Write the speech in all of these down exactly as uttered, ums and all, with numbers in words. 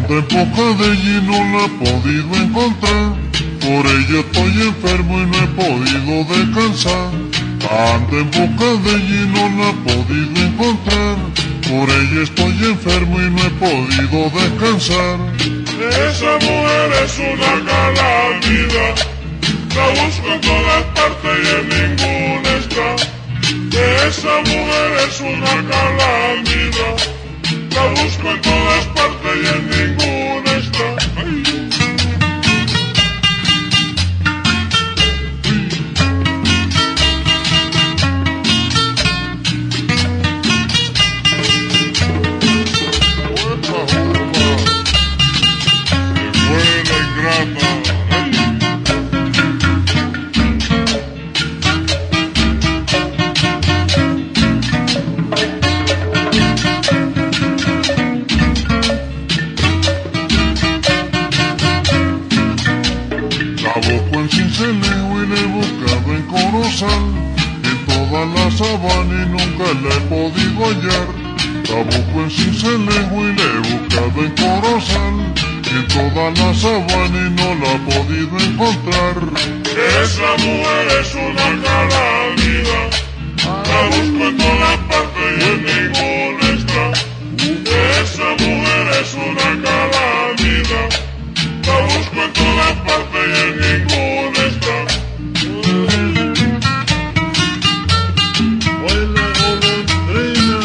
Ando en busca de ella y no la he podido encontrar. Por ella estoy enfermo y no he podido descansar. Ando en busca de ella y no la he podido encontrar. Por ella estoy enfermo y no he podido descansar. Esa mujer es una calamidad. La busco en todas partes y en ninguna está. Esa mujer es una calamidad. La busco en todas partes y en ninguna está. Ay. La busco en Sincelejo y la he buscado en Corozal, en toda la sabana y nunca la he podido hallar. La busco en Sincelejo y la he buscado en Corozal, en toda la sabana y no la he podido encontrar. Esa mujer es una calamidad. La busco en todas partes y en ninguna está. Esa mujer es una calamidad. La busco en todas partes y en ninguna está. Vuela golondrina.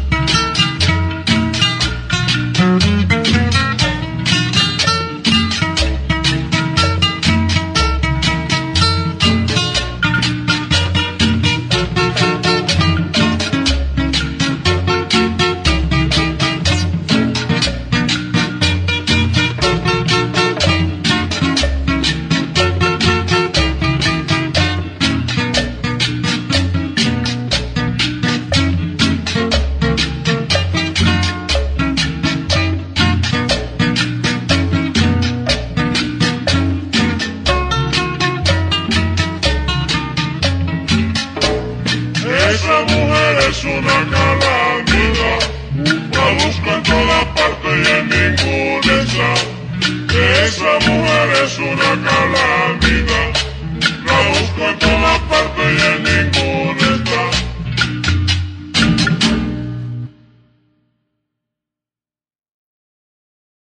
Esa mujer es una calamidad. La busco en todas partes y en ninguna está. Esa mujer es una calamidad.